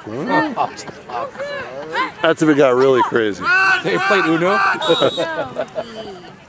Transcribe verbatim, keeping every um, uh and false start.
That's if it got really crazy. They played Uno?